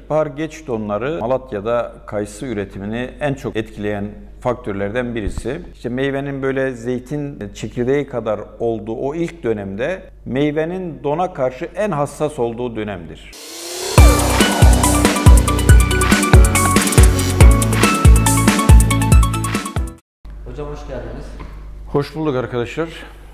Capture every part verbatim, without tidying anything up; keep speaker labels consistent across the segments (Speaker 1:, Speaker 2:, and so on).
Speaker 1: İlkbahar geç donları Malatya'da kayısı üretimini en çok etkileyen faktörlerden birisi. İşte meyvenin böyle zeytin çekirdeği kadar olduğu o ilk dönemde meyvenin dona karşı en hassas olduğu dönemdir.
Speaker 2: Hocam hoş geldiniz.
Speaker 1: Hoş bulduk arkadaşlar.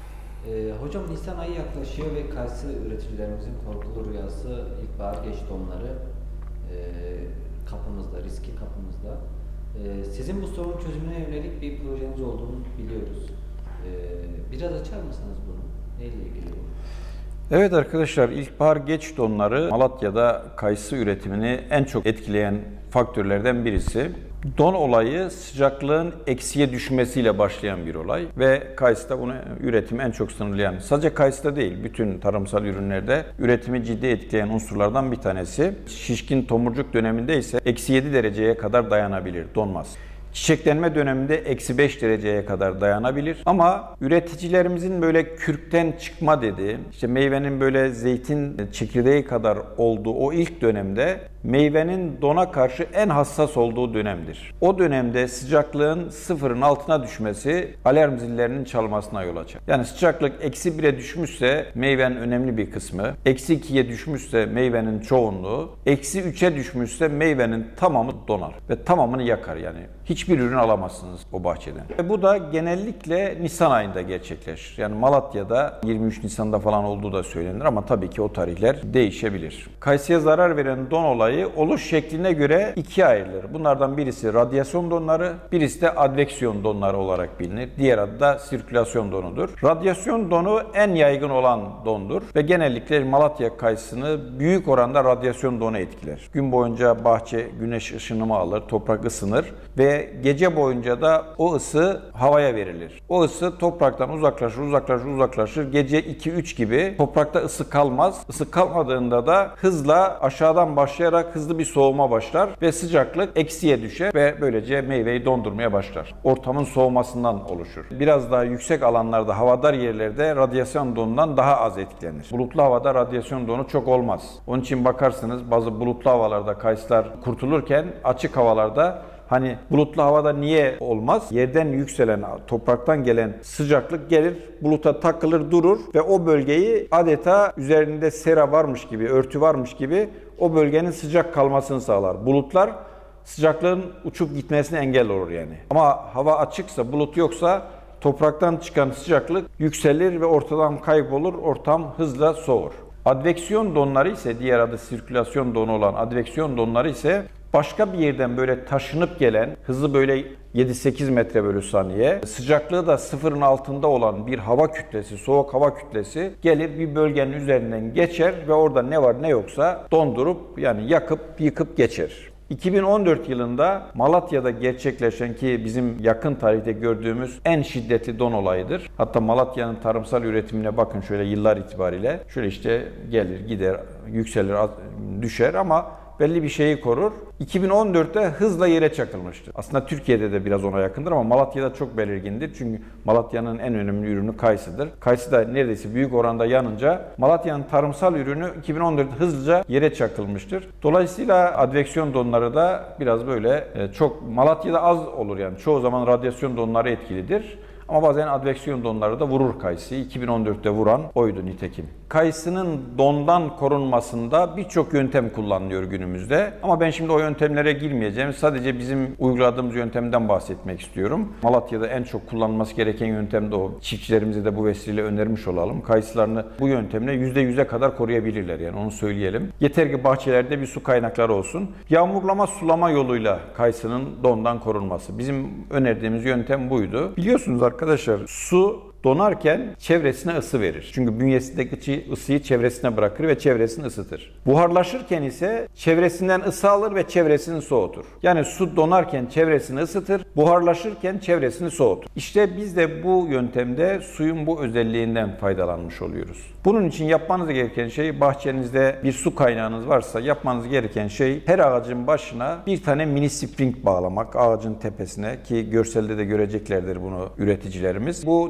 Speaker 2: Ee, hocam Nisan ayı yaklaşıyor ve kayısı üreticilerimizin korkulu rüyası ilkbahar geç donları e, kapımızda, riski kapımızda. E, sizin bu sorun çözümüne yönelik bir projeniz olduğunu biliyoruz. E, biraz açar mısınız bunu? Neyle ilgili bu?
Speaker 1: Evet arkadaşlar, ilkbahar geç donları Malatya'da kayısı üretimini en çok etkileyen faktörlerden birisi. Don olayı sıcaklığın eksiye düşmesiyle başlayan bir olay ve kayısıda bunu üretimi en çok sınırlayan, sadece kayısıda değil bütün tarımsal ürünlerde üretimi ciddi etkileyen unsurlardan bir tanesi. Şişkin tomurcuk döneminde ise eksi yedi dereceye kadar dayanabilir, donmaz. Çiçeklenme döneminde eksi beş dereceye kadar dayanabilir. Ama üreticilerimizin böyle kürkten çıkma dediği, işte meyvenin böyle zeytin çekirdeği kadar olduğu o ilk dönemde meyvenin dona karşı en hassas olduğu dönemdir. O dönemde sıcaklığın sıfırın altına düşmesi alarm zillerinin çalmasına yol açar. Yani sıcaklık eksi bire düşmüşse meyvenin önemli bir kısmı, eksi ikiye düşmüşse meyvenin çoğunluğu, eksi üçe düşmüşse meyvenin tamamı donar ve tamamını yakar yani. Hiçbir ürün alamazsınız o bahçeden. Ve bu da genellikle Nisan ayında gerçekleşir. Yani Malatya'da yirmi üç Nisan'da falan olduğu da söylenir ama tabii ki o tarihler değişebilir. Kayısıya zarar veren don olayı oluş şekline göre ikiye ayrılır. Bunlardan birisi radyasyon donları, birisi de adveksiyon donları olarak bilinir. Diğer adı da sirkülasyon donudur. Radyasyon donu en yaygın olan dondur ve genellikle Malatya kayısını büyük oranda radyasyon donu etkiler. Gün boyunca bahçe güneş ışınımı alır, toprak ısınır ve gece boyunca da o ısı havaya verilir. O ısı topraktan uzaklaşır, uzaklaşır, uzaklaşır. Gece iki üç gibi toprakta ısı kalmaz. Isı kalmadığında da hızla aşağıdan başlayarak hızlı bir soğuma başlar ve sıcaklık eksiye düşer ve böylece meyveyi dondurmaya başlar. Ortamın soğumasından oluşur. Biraz daha yüksek alanlarda, havadar yerlerde radyasyon donundan daha az etkilenir. Bulutlu havada radyasyon donu çok olmaz. Onun için bakarsınız bazı bulutlu havalarda kayısılar kurtulurken açık havalarda hani bulutlu havada niye olmaz? Yerden yükselen, topraktan gelen sıcaklık gelir, buluta takılır, durur ve o bölgeyi adeta üzerinde sera varmış gibi, örtü varmış gibi o bölgenin sıcak kalmasını sağlar. Bulutlar sıcaklığın uçup gitmesine engel olur yani. Ama hava açıksa, bulut yoksa topraktan çıkan sıcaklık yükselir ve ortadan kaybolur, ortam hızla soğur. Adveksiyon donları ise, diğer adı sirkülasyon donu olan adveksiyon donları ise başka bir yerden böyle taşınıp gelen, hızı böyle yedi sekiz metre bölü saniye, sıcaklığı da sıfırın altında olan bir hava kütlesi, soğuk hava kütlesi gelir bir bölgenin üzerinden geçer ve orada ne var ne yoksa dondurup yani yakıp yıkıp geçer. iki bin on dört yılında Malatya'da gerçekleşen ki bizim yakın tarihte gördüğümüz en şiddetli don olayıdır. Hatta Malatya'nın tarımsal üretimine bakın şöyle yıllar itibariyle. Şöyle işte gelir, gider, yükselir, düşer ama belli bir şeyi korur. iki bin on dörtte hızla yere çakılmıştır. Aslında Türkiye'de de biraz ona yakındır ama Malatya'da çok belirgindir. Çünkü Malatya'nın en önemli ürünü kayısıdır. Kayısı da neredeyse büyük oranda yanınca Malatya'nın tarımsal ürünü iki bin on dörtte hızlıca yere çakılmıştır. Dolayısıyla adveksiyon donları da biraz böyle çok Malatya'da az olur yani. Çoğu zaman radyasyon donları etkilidir. Ama bazen adveksiyon donları da vurur kayısıyı. iki bin on dörtte vuran oydu nitekim. Kayısının dondan korunmasında birçok yöntem kullanılıyor günümüzde. Ama ben şimdi o yöntemlere girmeyeceğim. Sadece bizim uyguladığımız yöntemden bahsetmek istiyorum. Malatya'da en çok kullanılması gereken yöntem de o. Çiftçilerimize de bu vesileyle önermiş olalım. Kayısılarını bu yöntemle yüzde yüze kadar koruyabilirler yani onu söyleyelim. Yeter ki bahçelerde bir su kaynakları olsun. Yağmurlama sulama yoluyla kayısının dondan korunması. Bizim önerdiğimiz yöntem buydu. Biliyorsunuz arkadaşlar su donarken çevresine ısı verir. Çünkü bünyesindeki ısıyı çevresine bırakır ve çevresini ısıtır. Buharlaşırken ise çevresinden ısı alır ve çevresini soğutur. Yani su donarken çevresini ısıtır, buharlaşırken çevresini soğutur. İşte biz de bu yöntemde suyun bu özelliğinden faydalanmış oluyoruz. Bunun için yapmanız gereken şey bahçenizde bir su kaynağınız varsa yapmanız gereken şey her ağacın başına bir tane mini spring bağlamak ağacın tepesine ki görselde de göreceklerdir bunu üreticilerimiz. Bu dört ağacın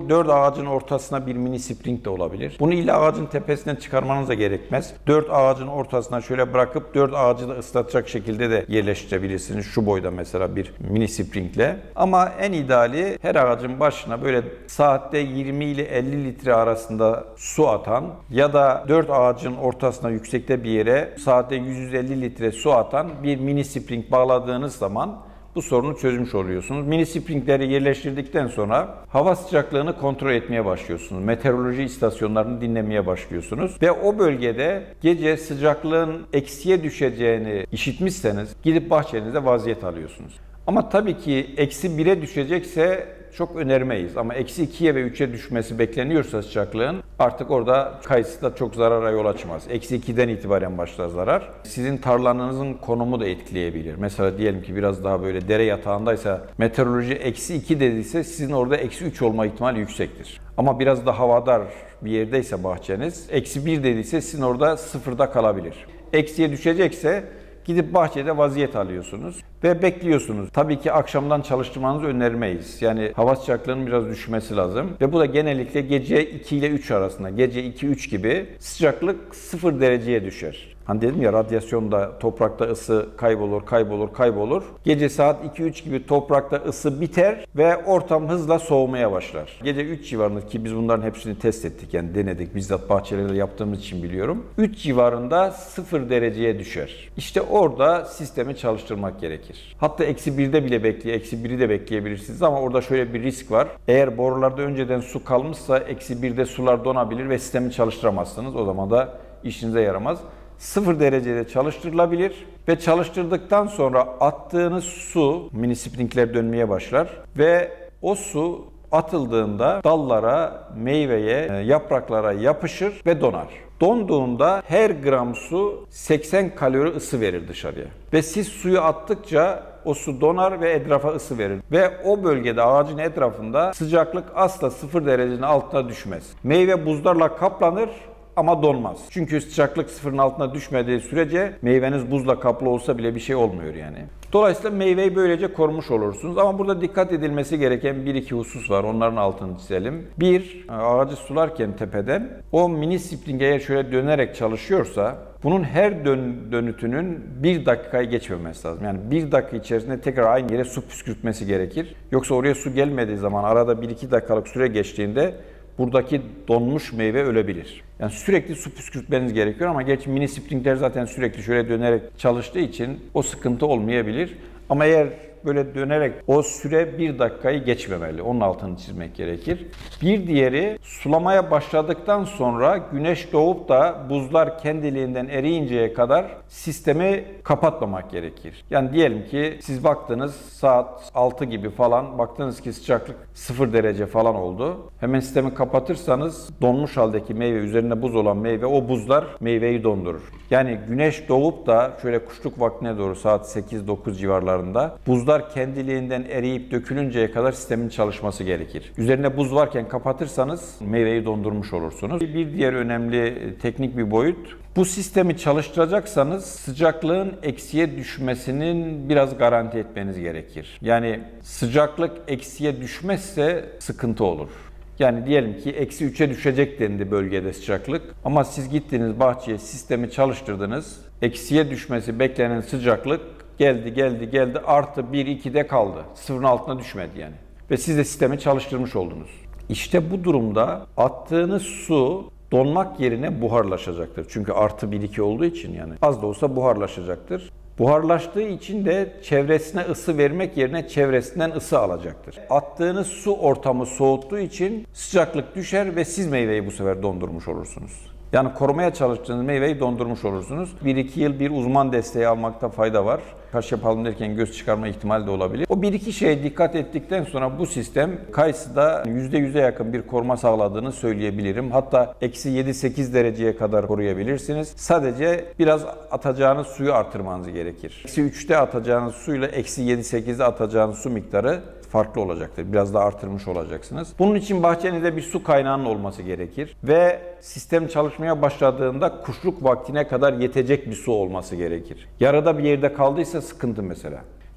Speaker 1: ağacın ortasına bir mini spring de olabilir. Bunu illa ağacın tepesinden çıkarmanız da gerekmez. dört ağacın ortasına şöyle bırakıp dört ağacı da ıslatacak şekilde de yerleştirebilirsiniz. Şu boyda mesela bir mini springle. Ama en ideali her ağacın başına böyle saatte yirmi ile elli litre arasında su atan ya da dört ağacın ortasına yüksekte bir yere saatte yüz yüz elli litre su atan bir mini spring bağladığınız zaman bu sorunu çözmüş oluyorsunuz. Mini springleri yerleştirdikten sonra hava sıcaklığını kontrol etmeye başlıyorsunuz. Meteoroloji istasyonlarını dinlemeye başlıyorsunuz. Ve o bölgede gece sıcaklığın eksiye düşeceğini işitmişseniz gidip bahçenize vaziyet alıyorsunuz. Ama tabii ki eksi bire düşecekse çok önermeyiz. Ama eksi ikiye ve üçe düşmesi bekleniyorsa sıcaklığın artık orada kayısı da çok zarara yol açmaz. Eksi ikiden itibaren başlar zarar. Sizin tarlanızın konumu da etkileyebilir. Mesela diyelim ki biraz daha böyle dere yatağındaysa meteoroloji eksi iki dediyse sizin orada eksi üç olma ihtimali yüksektir. Ama biraz da havadar bir yerdeyse bahçeniz eksi bir dediyse sizin orada sıfırda kalabilir. Eksiye düşecekse gidip bahçede vaziyet alıyorsunuz ve bekliyorsunuz. Tabii ki akşamdan çalıştırmanızı önermeyiz. Yani hava sıcaklığının biraz düşmesi lazım. Ve bu da genellikle gece iki ile üç arasında. Gece iki üç gibi sıcaklık sıfır dereceye düşer. Hani dedim ya radyasyonda toprakta ısı kaybolur, kaybolur, kaybolur. Gece saat iki üç gibi toprakta ısı biter ve ortam hızla soğumaya başlar. Gece üç civarında ki biz bunların hepsini test ettik yani denedik. Bizzat bahçelerde yaptığımız için biliyorum. üç civarında sıfır dereceye düşer. İşte orada sistemi çalıştırmak gerekir. Hatta eksi birde bile bekleye, eksi biri de bekleyebilirsiniz ama orada şöyle bir risk var. Eğer borularda önceden su kalmışsa eksi birde sular donabilir ve sistemi çalıştıramazsınız. O zaman da işinize yaramaz. sıfır derecede çalıştırılabilir ve çalıştırdıktan sonra attığınız su mini springler dönmeye başlar ve o su atıldığında dallara, meyveye, yapraklara yapışır ve donar. Donduğunda her gram su seksen kalori ısı verir dışarıya. Ve siz suyu attıkça o su donar ve etrafa ısı verir. Ve o bölgede ağacın etrafında sıcaklık asla sıfır derecenin altına düşmez. Meyve buzlarla kaplanır ama donmaz. Çünkü sıcaklık sıfırın altına düşmediği sürece meyveniz buzla kaplı olsa bile bir şey olmuyor yani. Dolayısıyla meyveyi böylece korumuş olursunuz. Ama burada dikkat edilmesi gereken bir iki husus var. Onların altını çizelim. Bir, ağacı sularken tepeden o mini spring eğer şöyle dönerek çalışıyorsa bunun her dön dönütünün bir dakikayı geçmemesi lazım. Yani bir dakika içerisinde tekrar aynı yere su püskürtmesi gerekir. Yoksa oraya su gelmediği zaman arada bir iki dakikalık süre geçtiğinde buradaki donmuş meyve ölebilir. Yani sürekli su püskürtmeniz gerekiyor ama gerçi mini springler zaten sürekli şöyle dönerek çalıştığı için o sıkıntı olmayabilir. Ama eğer böyle dönerek o süre bir dakikayı geçmemeli. Onun altını çizmek gerekir. Bir diğeri sulamaya başladıktan sonra güneş doğup da buzlar kendiliğinden eriyinceye kadar sistemi kapatmamak gerekir. Yani diyelim ki siz baktınız saat altı gibi falan baktınız ki sıcaklık sıfır derece falan oldu. Hemen sistemi kapatırsanız donmuş haldeki meyve, üzerinde buz olan meyve, o buzlar meyveyi dondurur. Yani güneş doğup da şöyle kuşluk vaktine doğru saat sekiz dokuz civarlarında buzlar kendiliğinden eriyip dökülünceye kadar sistemin çalışması gerekir. Üzerine buz varken kapatırsanız meyveyi dondurmuş olursunuz. Bir diğer önemli teknik bir boyut, bu sistemi çalıştıracaksanız sıcaklığın eksiye düşmesinin biraz garanti etmeniz gerekir. Yani sıcaklık eksiye düşmezse sıkıntı olur. Yani diyelim ki eksi üçe düşecek dendi bölgede sıcaklık ama siz gittiniz bahçeye sistemi çalıştırdınız. Eksiye düşmesi beklenen sıcaklık geldi geldi geldi artı bir ikide kaldı. Sıfırın altına düşmedi yani. Ve siz de sistemi çalıştırmış oldunuz. İşte bu durumda attığınız su donmak yerine buharlaşacaktır. Çünkü artı bir iki olduğu için yani az da olsa buharlaşacaktır. Buharlaştığı için de çevresine ısı vermek yerine çevresinden ısı alacaktır. Attığınız su ortamı soğuttuğu için sıcaklık düşer ve siz meyveyi bu sefer dondurmuş olursunuz. Yani korumaya çalıştığınız meyveyi dondurmuş olursunuz. bir iki yıl bir uzman desteği almakta fayda var. Kaş yapalım derken göz çıkarma ihtimali de olabilir. O bir iki şeye dikkat ettikten sonra bu sistem kayısıda yüzde yüze yakın bir koruma sağladığını söyleyebilirim. Hatta eksi yedi sekiz dereceye kadar koruyabilirsiniz. Sadece biraz atacağınız suyu artırmanız gerekir. Eksi üçte atacağınız suyla eksi yedi sekizde atacağınız su miktarı farklı olacaktır. Biraz daha artırmış olacaksınız. Bunun için bahçenizde bir su kaynağının olması gerekir. Ve sistem çalışmaya başladığında kuşluk vaktine kadar yetecek bir su olması gerekir. Yarıda bir yerde kaldıysa sıkıntı mesela.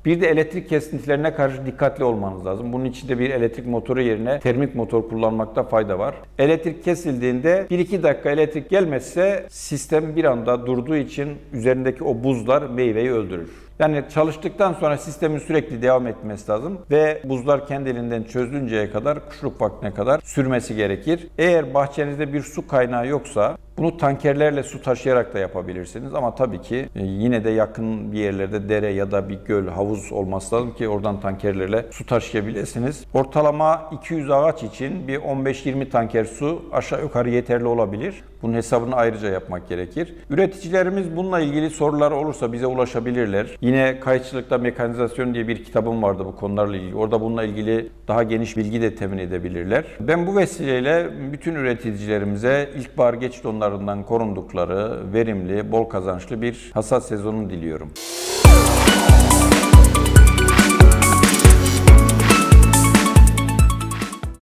Speaker 1: Bir de elektrik kesintilerine karşı dikkatli olmanız lazım. Bunun için de bir elektrik motoru yerine termik motor kullanmakta fayda var. Elektrik kesildiğinde bir iki dakika elektrik gelmezse sistem bir anda durduğu için üzerindeki o buzlar meyveyi öldürür. Yani çalıştıktan sonra sistemin sürekli devam etmesi lazım ve buzlar kendiliğinden çözülünceye kadar, kuşluk vaktine kadar sürmesi gerekir. Eğer bahçenizde bir su kaynağı yoksa bunu tankerlerle su taşıyarak da yapabilirsiniz ama tabii ki yine de yakın bir yerlerde dere ya da bir göl, havuz olması lazım ki oradan tankerlerle su taşıyabilirsiniz. Ortalama iki yüz ağaç için bir on beş yirmi tanker su aşağı yukarı yeterli olabilir. Bunun hesabını ayrıca yapmak gerekir. Üreticilerimiz bununla ilgili soruları olursa bize ulaşabilirler. Yine Kayıtçılıkta Mekanizasyon diye bir kitabım vardı bu konularla ilgili. Orada bununla ilgili daha geniş bilgi de temin edebilirler. Ben bu vesileyle bütün üreticilerimize ilkbahar geç donlarından korundukları, verimli, bol kazançlı bir hasat sezonu diliyorum.